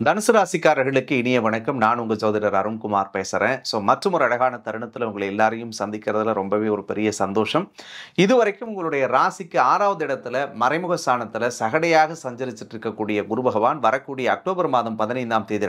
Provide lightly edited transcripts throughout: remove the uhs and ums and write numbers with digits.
தனுசு ராசிக்காரர்களுக்கு இனிய வணக்கம். நான் உங்கள் ஜோதிடர் அருண்குமார் பேசுகிறேன். மற்றும் ஒரு அழகான தருணத்தில் உங்களை எல்லாரையும் சந்திக்கிறதுல ரொம்பவே ஒரு பெரிய சந்தோஷம். இதுவரைக்கும் உங்களுடைய ராசிக்கு 6வது இடத்துல மறைமுக ஸ்தானத்தில் சகடையாக சஞ்சரிச்சுட்டு இருக்கக்கூடிய குரு பகவான் வரக்கூடிய அக்டோபர் மாதம் 15ஆம் தேதி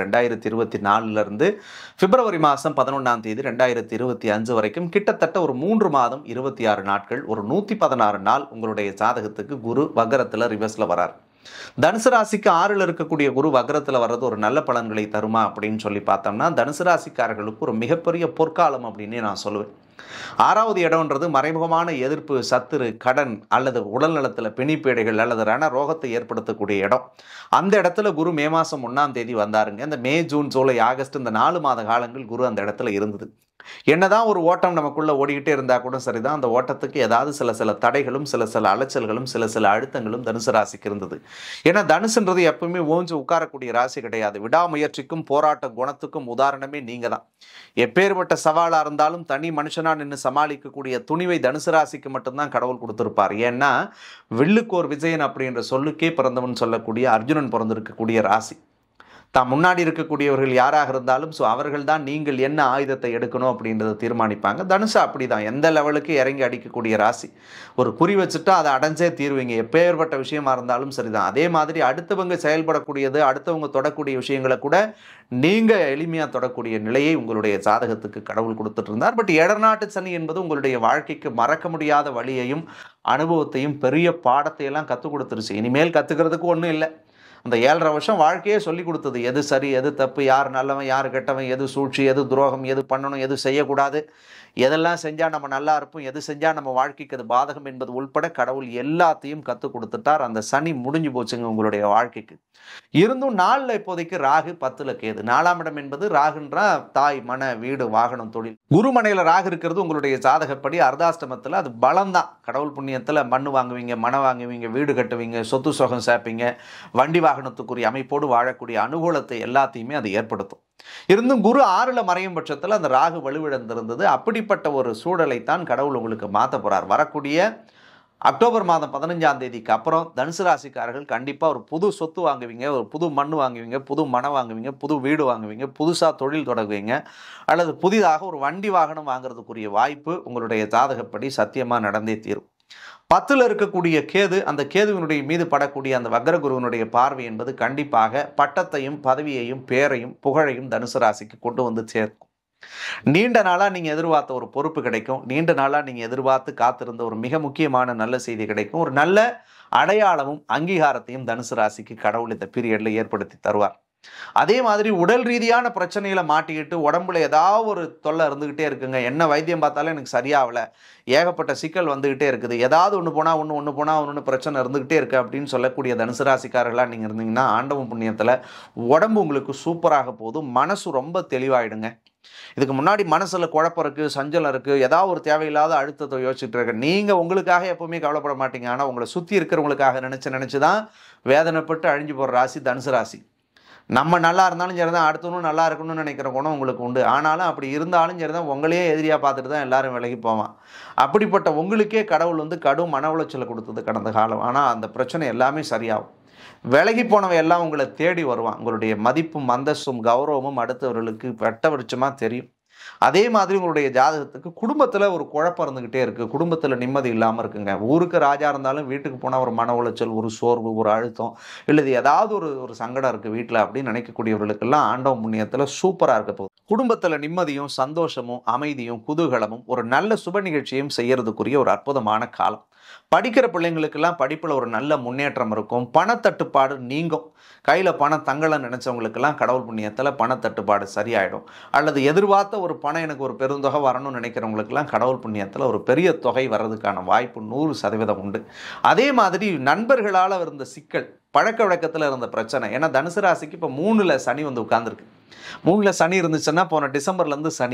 2024 பிப்ரவரி மாதம் 11ஆம் தேதி 2025 வரைக்கும் கிட்டத்தட்ட ஒரு 3 மாதம் 26 நாட்கள், ஒரு 116 நாள் உங்களுடைய ஜாதகத்துக்கு குரு வக்கரத்தில் ரிவர்ஸில் வரார். தனுசு ராசிக்கு 6ல் இருக்கக்கூடிய குரு வக்கரத்தில் வர்றது ஒரு நல்ல பலன்களை தருமா அப்படின்னு சொல்லி பார்த்தோம்னா, தனுசு ராசிக்காரர்களுக்கு ஒரு மிகப்பெரிய பொற்காலம் அப்படின்னு நான் சொல்லுவேன். 6வது இடம்ன்றது மறைமுகமான எதிர்ப்பு, சத்துரு, கடன் அல்லது உடல் நலத்தில் பிணிப்பேடைகள் அல்லது ரண ரோகத்தை ஏற்படுத்தக்கூடிய இடம். அந்த இடத்துல குரு மே மாதம் 1ஆம் தேதி வந்தாருங்க. இந்த மே, ஜூன், ஜூலை, ஆகஸ்ட் இந்த 4 மாத காலங்கள் குரு அந்த இடத்துல இருந்தது. என்னதான் ஒரு ஓட்டம் நமக்குள்ள ஓடிக்கிட்டே இருந்தா கூட சரிதான், அந்த ஓட்டத்துக்கு ஏதாவது சில தடைகளும் சில அலைச்சல்களும் சில அழுத்தங்களும் தனுசு ராசிக்கு இருந்தது. ஏன்னா தனுசுன்றது எப்பவுமே ஓஞ்சு உட்காரக்கூடிய ராசி கிடையாது. விடாமுயற்சிக்கும் போராட்ட குணத்துக்கும் உதாரணமே நீங்க தான். எப்பேற்பட்ட சவாலா இருந்தாலும் தனி மனுஷனா நின்று சமாளிக்கக்கூடிய துணிவை தனுசு ராசிக்கு மட்டும்தான் கடவுள் கொடுத்திருப்பார். ஏன்னா வில்லுக்கோர் விஜயன் அப்படின்ற சொல்லுக்கே பிறந்தவன் சொல்லக்கூடிய அர்ஜுனன் பிறந்திருக்கக்கூடிய ராசி. தான் முன்னாடி இருக்கக்கூடியவர்கள் யாராக இருந்தாலும் அவர்கள் தான் நீங்கள் என்ன ஆயுதத்தை எடுக்கணும் அப்படின்றத தீர்மானிப்பாங்க. தனுசு அப்படி தான், எந்த லெவலுக்கு இறங்கி அடிக்கக்கூடிய ராசி. ஒரு குறி வச்சுட்டா அதை அடைஞ்சே தீர்வீங்க, எப்பேற்பட்ட விஷயமா இருந்தாலும் சரிதான். அதே மாதிரி அடுத்தவங்க செயல்படக்கூடியது, அடுத்தவங்க தொடக்கூடிய விஷயங்களை கூட நீங்கள் எளிமையாக தொடக்கூடிய நிலையை உங்களுடைய ஜாதகத்துக்கு கடவுள் கொடுத்துட்டு இருந்தார். பட் எடர்நாட்டு சனி என்பது உங்களுடைய வாழ்க்கைக்கு மறக்க முடியாத வழியையும் அனுபவத்தையும் பெரிய பாடத்தையெல்லாம் கற்றுக் கொடுத்துருச்சு. இனிமேல் கற்றுக்கிறதுக்கு ஒன்றும் இல்லை. அந்த 7.5 வருஷம் வாழ்க்கையே சொல்லி கொடுத்தது. எது சரி, எது தப்பு, யார் நல்லவன், யார் கெட்டவன், எது சூழ்ச்சி, எது துரோகம், எது பண்ணணும், எது செய்யக்கூடாது, எதெல்லாம் செஞ்சால் நம்ம நல்லா இருப்போம், எது செஞ்சால் நம்ம வாழ்க்கைக்கு அது பாதகம் என்பது உள்பட கடவுள் எல்லாத்தையும் கற்றுக் கொடுத்துட்டார். அந்த சனி முடிஞ்சு போச்சுங்க உங்களுடைய வாழ்க்கைக்கு. இருந்தும் நாளில் இப்போதைக்கு ராகு 10ல் கேது. 4ஆம் இடம் என்பது ராகுன்றா தாய், மன, வீடு, வாகனம், தொழில். குருமனையில் ராகு இருக்கிறது உங்களுடைய ஜாதகப்படி அர்த்தாஷ்டமத்தில் அது பலம்தான். கடவுள் புண்ணியத்தில் மண் வாங்குவீங்க, மனம் வாங்குவீங்க, வீடு கட்டுவீங்க, சொத்து சொகம் சேர்ப்பீங்க, வண்டி வாகனத்துக்குரிய அமைப்போடு வாழக்கூடிய அனுகூலத்தை எல்லாத்தையுமே அது ஏற்படுத்தும். இருந்தும் குரு 6ல் மறையும் பட்சத்தில் அந்த ராகு வலுவிழந்திருந்தது. அப்படிப்பட்ட ஒரு சூழலைத்தான் கடவுள் உங்களுக்கு மாற்ற போறார். வரக்கூடிய அக்டோபர் மாதம் 15ஆம் தேதிக்கு அப்புறம் தனுசு ராசிக்காரர்கள் கண்டிப்பாக ஒரு புது சொத்து வாங்குவீங்க, ஒரு புது மண் வாங்குவீங்க, புது மனம் வாங்குவீங்க, புது வீடு வாங்குவீங்க, புதுசாக தொழில் தொடங்குவீங்க, அல்லது புதிதாக ஒரு வண்டி வாகனம் வாங்குறதுக்குரிய வாய்ப்பு உங்களுடைய ஜாதகப்படி சத்தியமாக நடந்தே தீரும். 10ல் இருக்கக்கூடிய கேது, அந்த கேதுவினுடைய மீது படக்கூடிய அந்த வக்ரகுருவனுடைய பார்வை என்பது கண்டிப்பாக பட்டத்தையும் பதவியையும் பேரையும் புகழையும் தனுசு ராசிக்கு கொண்டு வந்து சேர்க்கும். நீண்ட நாளா நீங்க எதிர்பார்த்த ஒரு பொறுப்பு கிடைக்கும். நீண்ட நாளா நீங்க எதிர்பார்த்து காத்திருந்த ஒரு மிக முக்கியமான நல்ல செய்தி கிடைக்கும். ஒரு நல்ல அடையாளமும் அங்கீகாரத்தையும் தனுசு ராசிக்கு கடவுள் இந்த பீரியட்ல ஏற்படுத்தி தருவார். அதே மாதிரி உடல் ரீதியான பிரச்சனையில மாட்டிக்கிட்டு உடம்புல ஏதாவது ஒரு தொல்லை இருந்துகிட்டே இருக்குங்க, என்ன வைத்தியம் பார்த்தாலும் எனக்கு சரியாகல, ஏகப்பட்ட சிக்கல் வந்துகிட்டே இருக்குது, ஏதாவது ஒன்று போனால் ஒன்று பிரச்சனை இருந்துகிட்டே இருக்கு அப்படின்னு சொல்லக்கூடிய தனுசு ராசிக்காரர்களாக நீங்கள் இருந்தீங்கன்னா, ஆண்டவன் புண்ணியத்தில் உடம்பு உங்களுக்கு சூப்பராக போதும். மனசு ரொம்ப தெளிவாயிடுங்க. இதுக்கு முன்னாடி மனசுல குழப்பம் இருக்கு, சஞ்சலம் இருக்கு, ஏதாவது ஒரு தேவையில்லாத அழுத்தத்தை யோசிச்சுட்டு இருக்க, நீங்க உங்களுக்காக எப்பவுமே கவலைப்பட மாட்டீங்க. ஆனால் உங்களை சுற்றி இருக்கிறவங்களுக்காக நினைச்சுதான் வேதனைப்பட்டு அழிஞ்சு போகிற ராசி தனுசு ராசி. நம்ம நல்லா இருந்தாலும் சரிதான், அடுத்தவனும் நல்லா இருக்கணும்னு நினைக்கிற குணம் உங்களுக்கு உண்டு. ஆனாலும் அப்படி இருந்தாலும் சரிதான், உங்களையே எதிரியாக பார்த்துட்டு தான் எல்லாரும் விலகி போவான். அப்படிப்பட்ட உங்களுக்கே கடவுள் கடும் மன உளைச்சலை கொடுத்தது கடந்த காலம். ஆனால் அந்த பிரச்சனை எல்லாமே சரியாகும். விலகி போனவன் எல்லாம் உங்களை தேடி வருவான். உங்களுடைய மதிப்பும் அந்தஸ்தும் கௌரவமும் அடுத்தவர்களுக்கு வெட்ட வெளிச்சமாக தெரியும். அதே மாதிரி உங்களுடைய ஜாதகத்துக்கு குடும்பத்தில் ஒரு குழப்பம் இருந்துகிட்டே இருக்குது, குடும்பத்தில் நிம்மதி இல்லாமல் இருக்குங்க. ஊருக்கு ராஜா இருந்தாலும் வீட்டுக்கு போனால் ஒரு மன உளைச்சல், ஒரு சோர்வு, ஒரு அழுத்தம், இல்லை ஏதாவது ஒரு சங்கடம் இருக்குது வீட்டில் அப்படின்னு நினைக்கக்கூடியவர்களுக்கெல்லாம் ஆண்டவன் புண்ணியத்தில் சூப்பராக இருக்க போகுது. குடும்பத்தில் நிம்மதியும் சந்தோஷமும் அமைதியும் குதூகலமும் ஒரு நல்ல சுப நிகழ்ச்சியும் செய்யறதுக்குரிய ஒரு அற்புதமான காலம். படிக்கிற பிள்ளைங்களுக்கெல்லாம் படிப்பில் ஒரு நல்ல முன்னேற்றம் இருக்கும். பணத்தட்டுப்பாடு நீங்கும். கையில் பணம் தங்கலன்னு நினச்சவங்களுக்கெல்லாம் கடவுள் புண்ணியத்தில் பணத்தட்டுப்பாடு சரியாயிடும். அல்லது எதிர்பார்த்த ஒரு பணம் எனக்கு ஒரு பெருந்தொகை வரணும்னு நினைக்கிறவங்களுக்கெல்லாம் கடவுள் புண்ணியத்தில் ஒரு பெரிய தொகை வர்றதுக்கான வாய்ப்பு 100% உண்டு. அதே மாதிரி நண்பர்களால் இருந்த சிக்கல், பழக்க வழக்கத்தில் இருந்த பிரச்சனை, ஏன்னா தனுசு ராசிக்கு இப்போ 3ல் சனி உட்கார்ந்துருக்கு. 3ல் சனி இருந்துச்சுன்னா போன டிசம்பர்லேருந்து சனி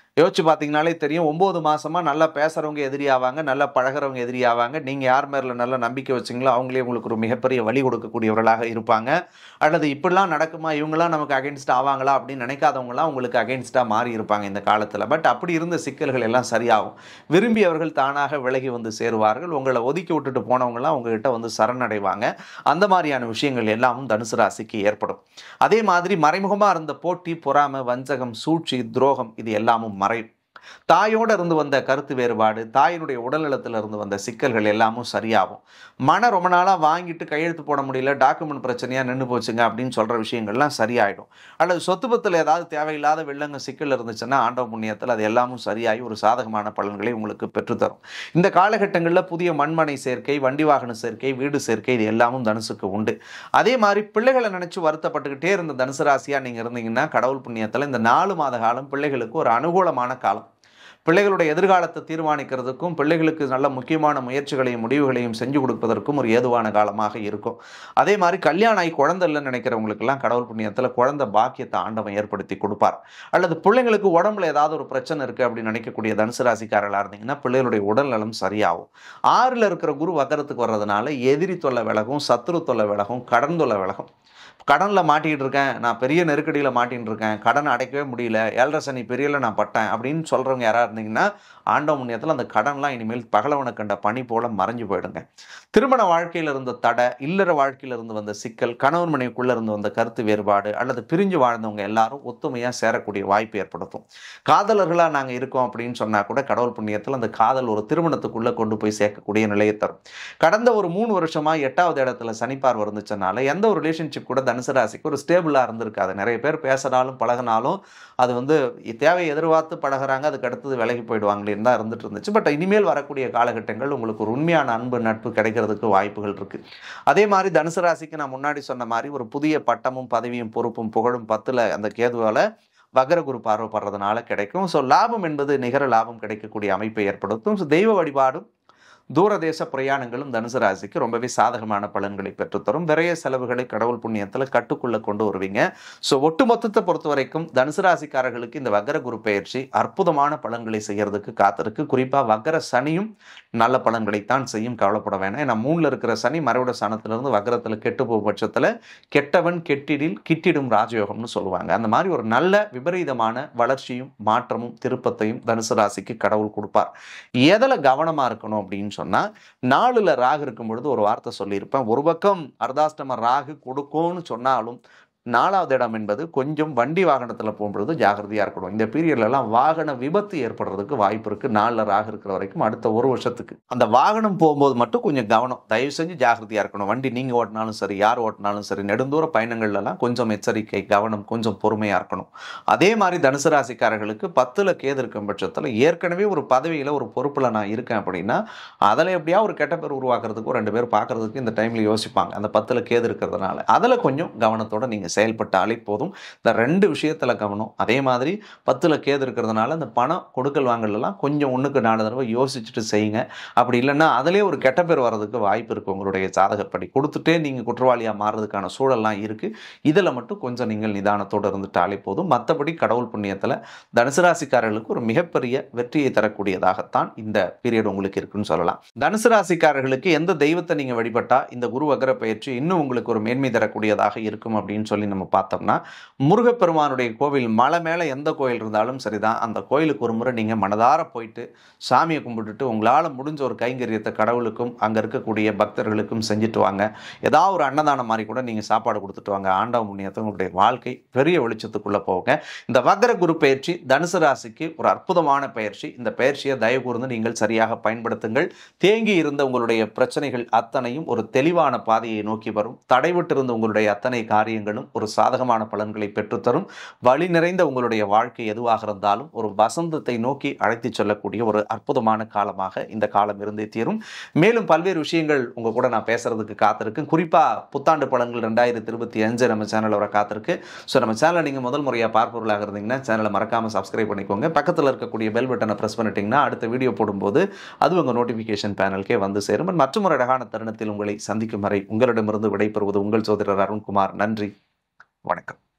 யோசிச்சு பார்த்தீங்கனாலே தெரியும். 9 மாசமா நல்லா பேசுறவங்க எதிரியாவாங்க, நல்லா பழகுறவங்க எதிரியாவாங்க. நீங்க யார் மேல நல்ல நம்பிக்கை வச்சீங்களோ, அவங்களே உங்களுக்கு ஒரு மிகப்பெரிய வழி கொடுக்கக்கூடியவர்களாக இருப்பாங்க. அல்லது இப்படிலாம் நடக்குமா? இவங்கலாம் நமக்கு அகைன்ஸ்ட் ஆவாங்களா? அப்படின்னு நினைக்காதவங்கலாம் உங்களுக்கு அகைன்ஸ்ட்டா மாறி இருப்பாங்க இந்த காலத்துல. பட் அப்படி இருந்த சிக்கல்கள் எல்லாம் சரியாகும். விரும்பியவர்கள் தானாக விலகி வந்து சேருவார்கள். உங்கள ஒதுக்கி விட்டுட்டு போனவங்கலாம் உங்ககிட்ட வந்து சரணடைவாங்க. அந்த மாரியான விஷயங்கள் எல்லாமும் தனுசு ராசிக்கு ஏற்படும். அதே மாதிரி மறைமுகமா இருந்த போட்டி, பொறாமை, வஞ்சகம், சூழ்ச்சி, துரோகம் இது எல்லாமும் மறையும். தாயோட இருந்து வந்த கருத்து வேறுபாடு, தாயினுடைய உடல்நலத்துல இருந்து வந்த சிக்கல்கள் எல்லாமும் சரியாகும். மனம் ரொம்ப நாளா வாங்கிட்டு கையெழுத்து போட முடியல, டாக்குமெண்ட் பிரச்சனையா நின்னு போச்சுங்க அப்படின்னு சொல்ற விஷயங்கள்லாம் சரியாயிடும். அல்லது சொத்து பத்துல ஏதாவது தேவையில்லாத வில்லங்க சிக்கல் இருந்துச்சுன்னா ஆண்டவ புண்ணியத்துல அது எல்லாமும் சரியாகி ஒரு சாதகமான பலன்களை உங்களுக்கு பெற்றுத்தரும். இந்த காலகட்டங்கள்ல புதிய மண்மனை சேர்க்கை, வண்டி வாகன சேர்க்கை, வீடு சேர்க்கை இது எல்லாமும் தனுசுக்கு உண்டு. அதே மாதிரி பிள்ளைகளை நினைச்சு வருத்தப்பட்டுக்கிட்டே இருந்த தனுசு ராசியா நீங்க இருந்தீங்கன்னா கடவுள் புண்ணியத்துல இந்த 4 மாத காலம் பிள்ளைகளுக்கு ஒரு அனுகூலமான காலம். பிள்ளைகளுடைய எதிர்காலத்தை தீர்மானிக்கிறதுக்கும், பிள்ளைகளுக்கு நல்ல முக்கியமான முயற்சிகளையும், முடிவுகளையும் செஞ்சு கொடுப்பதற்கும் ஒரு ஏதுவான காலமாக இருக்கும். அதே மாதிரி கல்யாணம் ஆகி குழந்தை இல்லைன்னு நினைக்கிறவங்களுக்கெல்லாம் கடவுள் புண்ணியத்தில் குழந்தை பாக்கியத்தை ஆண்டவன் ஏற்படுத்தி கொடுப்பார். அல்லது பிள்ளைங்களுக்கு உடம்புல ஏதாவது ஒரு பிரச்சனை இருக்குது அப்படின்னு நினைக்கக்கூடிய தனுசு ராசிக்காரர்களாக இருந்தீங்கன்னா பிள்ளைகளுடைய உடல் நலம் சரியாகும். 6ல் இருக்கிற குரு வக்கரத்துக்கு வர்றதுனால எதிரி தொல்லை விலகும், சத்துரு தொல்லை விலகும், கடன் தொல்லை விலகும். கடனில் மாட்டிக்கிட்டு இருக்கேன், நான் பெரிய நெருக்கடியில் மாட்டின்னு இருக்கேன், கடனை அடைக்கவே முடியல, 7.5 சனி பெரியல நான் பட்டேன் அப்படின்னு சொல்கிறவங்க யாராக இருந்தீங்கன்னா ஆண்டவ புண்ணியத்தில் அந்த கடன்லாம் இனிமேல் பகலவனை கண்ட பனி போல மறைஞ்சு போயிடுங்க. திருமண வாழ்க்கையில் இருந்த தடை, இல்லற வாழ்க்கையில் இருந்து வந்த சிக்கல், கணவன் மனைவிக்குள்ளே இருந்து வந்த கருத்து வேறுபாடு அல்லது பிரிஞ்சு வாழ்ந்தவங்க எல்லாரும் ஒத்துமையாக சேரக்கூடிய வாய்ப்பு ஏற்படுத்தும். காதலர்களாக நாங்கள் இருக்கோம் அப்படின்னு சொன்னால் கூட கடவுள் புண்ணியத்தில் அந்த காதல் ஒரு திருமணத்துக்குள்ளே கொண்டு போய் சேர்க்கக்கூடிய நிலையை தரும். கடந்த ஒரு 3 வருஷமாக 8வது இடத்துல சனிப்பார்வை இருந்துச்சுனால எந்த ஒரு ரிலேஷன்ஷிப் கூட தனுசு ராசிக்கு ஒரு ஸ்டேபிளாக இருந்திருக்காது. நிறைய பேர் பேசினாலும் பழகினாலும் அது வந்து தேவையை எதிர்பார்த்து பழகிறாங்க, அதுக்கு அடுத்தது விலகி போயிடுவாங்களேன்னு தான் இருந்துட்டு இருந்துச்சு. பட் இனிமேல் வரக்கூடிய காலகட்டங்கள் உங்களுக்கு ஒரு உண்மையான அன்பு நட்பு கிடைக்கிறதுக்கு வாய்ப்புகள் இருக்கு. அதே மாதிரி தனுசு ராசிக்கு நான் முன்னாடி சொன்ன மாதிரி ஒரு புதிய பட்டமும் பதவியும் பொறுப்பும் புகழும் 10ல் அந்த கேதுவால வக்ர குரு பார்வைப்படுறதுனால கிடைக்கும். ஸோ லாபம் என்பது நிகர லாபம் கிடைக்கக்கூடிய அமைப்பை ஏற்படுத்தும். ஸோ தெய்வ வழிபாடும் தூரதேச பிரயாணங்களும் தனுசு ராசிக்கு ரொம்பவே சாதகமான பலன்களை பெற்றுத்தரும். விரைய செலவுகளை கடவுள் புண்ணியத்தில் கட்டுக்குள்ள கொண்டு வருவீங்க. ஸோ ஒட்டுமொத்தத்தை பொறுத்த வரைக்கும் தனுசு ராசிக்காரர்களுக்கு இந்த வக்ர குரு பயிற்சி அற்புதமான பலன்களை செய்யறதுக்கு காத்திருக்கு. குறிப்பாக வக்ர சனியும் நல்ல பலன்களைத்தான் செய்யும், கவலைப்பட வேணாம். ஏன்னா 3ல் இருக்கிற சனி மறைவிட ஸ்தானத்திலிருந்து வக்ரத்தில் கெட்டு போகும் பட்சத்தில் கெட்டவன் கெட்டிடில் கிட்டிடும் ராஜயோகம்னு சொல்லுவாங்க. அந்த மாதிரி ஒரு நல்ல விபரீதமான வளர்ச்சியும் மாற்றமும் திருப்பத்தையும் தனுசு ராசிக்கு கடவுள் கொடுப்பார். எதில் கவனமாக இருக்கணும் அப்படின்னு சொன்னா 4ல் ராகு இருக்கும் பொழுது ஒரு வார்த்தை சொல்லியிருப்பேன். ஒரு பக்கம் அர்த்தாஷ்டம ராகு கொடுக்கும்னு சொன்னாலும் 4வது இடம் என்பது கொஞ்சம் வண்டி வாகனத்தில் போகும்பொழுது ஜாகிரதையாக இருக்கணும். இந்த பீரியட்லலாம் வாகன விபத்து ஏற்படுறதுக்கு வாய்ப்பு இருக்குது. 4ல் ராகு இருக்கிற வரைக்கும் அடுத்த 1 வருஷத்துக்கு அந்த வாகனம் போகும்போது மட்டும் கொஞ்சம் கவனம், தயவு செஞ்சு ஜாகிரதையாக இருக்கணும். வண்டி நீங்கள் ஓட்டினாலும் சரி, யார் ஓட்டினாலும் சரி, நெடுந்தூர பயணங்கள்லாம் கொஞ்சம் எச்சரிக்கை, கவனம், கொஞ்சம் பொறுமையாக இருக்கணும். அதே மாதிரி தனுசு ராசிக்காரர்களுக்கு 10ல் கேது இருக்கும் பட்சத்தில் ஏற்கனவே ஒரு பதவியில் ஒரு பொறுப்பில் நான் இருக்கேன் அப்படின்னா அதில் எப்படியா ஒரு கெட்ட பேர் உருவாக்குறதுக்கு 2 பேர் பார்க்கறதுக்கு இந்த டைமில் யோசிப்பாங்க. அந்த 10ல் கேது இருக்கிறதுனால அதில் கொஞ்சம் கவனத்தோடு நீங்கள் செயல்பட்டாலே போதும். இந்த 2 விஷயத்துல கவனம். அதே மாதிரி 10ல் கேது இருக்கிறதுனால அந்த பணம் கொடுக்கல் வாங்கலாம் கொஞ்சம் 1க்கு 4 தடவை யோசிச்சுட்டு செய்யுங்க. அப்படி இல்லைன்னா அதிலே ஒரு கெட்ட பேர் வர்றதுக்கு வாய்ப்பு இருக்குது. உங்களுடைய ஜாதகப்படி கொடுத்துட்டே நீங்கள் குற்றவாளியாக மாறுறதுக்கான சூழல்லாம் இருக்குது. இதில் மட்டும் கொஞ்சம் நீங்கள் நிதானத்தோடு இருந்துட்டாலே போதும். மற்றபடி கடவுள் புண்ணியத்தில் தனுசு ராசிக்காரர்களுக்கு ஒரு மிகப்பெரிய வெற்றியை தரக்கூடியதாகத்தான் இந்த பீரியட் உங்களுக்கு இருக்குன்னு சொல்லலாம். தனுசு ராசிக்காரர்களுக்கு எந்த தெய்வத்தை நீங்கள் வழிபட்டா இந்த குரு வக்ர பயிற்சி இன்னும் உங்களுக்கு ஒரு மேன்மை தரக்கூடியதாக இருக்கும் அப்படின்னு சொல்லி நம்ம பார்த்தோம்னா முருகப்பெருமானுடைய கோவில் மலை மேலே எந்த கோயில் இருந்தாலும் சரிதான், அந்த கோயிலுக்கு ஒரு முறை நீங்கள் மனதார போயிட்டு சாமியை கும்பிட்டுட்டு உங்களால் முடிஞ்ச ஒரு கைங்கரியத்தை கடவுளுக்கும் அங்கே இருக்கக்கூடிய பக்தர்களுக்கும் செஞ்சுட்டு வாங்க. ஏதாவது ஒரு அன்னதானம் மாதிரி கூட நீங்கள் சாப்பாடு கொடுத்துட்டு வாங்க. ஆண்டவ புண்ணியத்தை உங்களுடைய வாழ்க்கை பெரிய வெளிச்சத்துக்குள்ளே போக. இந்த வக்ர குரு பயிற்சி தனுசு ராசிக்கு ஒரு அற்புதமான பயிற்சி. இந்த பயிற்சியை தயவு கூர்ந்து நீங்கள் சரியாக பயன்படுத்துங்கள். தேங்கி இருந்த உங்களுடைய பிரச்சனைகள் அத்தனையும் ஒரு தெளிவான பாதையை நோக்கி வரும். தடைவிட்டிருந்த உங்களுடைய அத்தனை காரியங்களும் ஒரு சாதகமான பலன்களை பெற்றுத்தரும். வழி நிறைந்த உங்களுடைய வாழ்க்கை எதுவாக இருந்தாலும் ஒரு வசந்தத்தை நோக்கி அழைத்து செல்லக்கூடிய ஒரு அற்புதமான காலமாக இந்த காலம் இருந்தே தீரும். மேலும் பல்வேறு விஷயங்கள் உங்க கூட நான் பேசுறதுக்கு காத்திருக்கு. குறிப்பா புத்தாண்டு பலன்கள் 2025 நம்ம சேனல் வர காத்திருக்கு. ஸோ நம்ம சேனலை நீங்கள் முதல் முறையாக பார்ப்பவர்களாக இருந்தீங்கன்னா சேனலை மறக்காமல் சப்ஸ்கிரைப் பண்ணிக்கோங்க. பக்கத்தில் இருக்கக்கூடிய பெல் பட்டனை ப்ரெஸ் பண்ணிட்டீங்கன்னா அடுத்த வீடியோ போடும்போது அது உங்கள் நோட்டிஃபிகேஷன் பேனலுக்கே வந்து சேரும். மற்றும் ஒரு அழகான தருணத்தில் உங்களை சந்திக்கும் வரை உங்களிடமிருந்து விடைபெறுவது உங்கள் சோதரர் அருண்குமார். நன்றி, வணக்கம்.